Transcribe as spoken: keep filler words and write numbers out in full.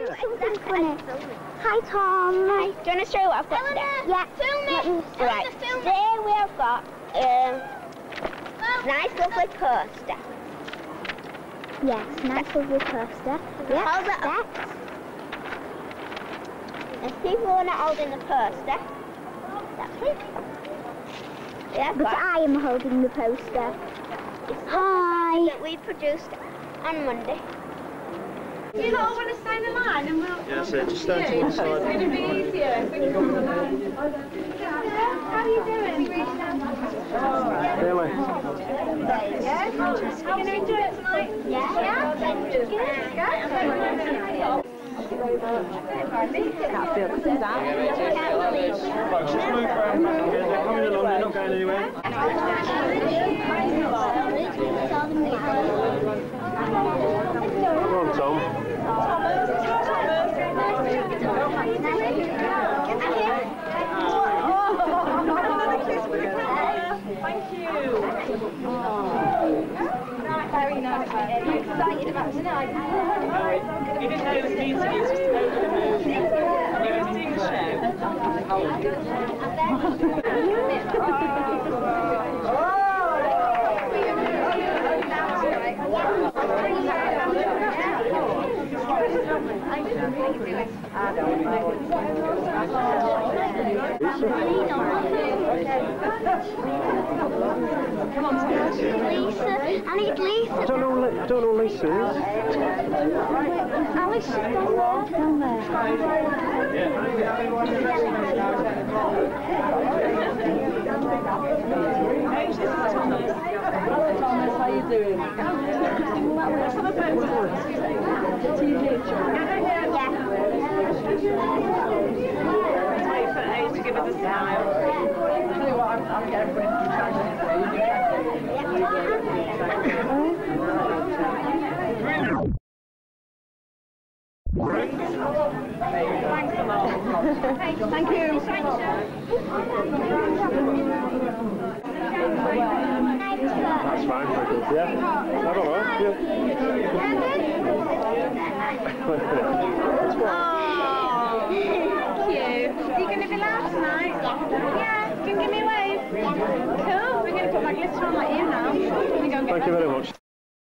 something funny. Hi, Tom. Hi. Do you want to show what I've got today? Yeah. Film it. Right. Today we have got um, nice lovely poster. Yes, nice lovely poster. Yeah. Hold it up. There's people who are not holding the poster. That's it. Yeah, but I am holding the poster. It's Hi. that we produced on Monday. Do you not want to stand in line and we'll... Yeah, so just stand to one side. It's going to be easier if we come on the line. How are you doing? Really? Yeah? Are you going to enjoy it tonight? Yeah. Yeah? Good. Right, just move around back again. They're coming along, they're not going anywhere. Come on, Tom. Thank you. Very nice. Are you excited about tonight? You didn't know it was music, it was just over the moon. You're a sing show. Come on, Lisa. I need Lisa. I don't know, I don't know Lisa is. Alice is down there. Thomas, how you doing? Let's have a photo. Wait for Age to give us a smile. Tell you what, I'm, I'm getting for Thanks a lot. Thank you. That's fine, thank you. Yeah? I don't know. Yeah. Oh, thank you. Are you going to be loud tonight? Yeah. Can you give me a wave? Cool. We're going to put my glitter on like you now. Thank you very much.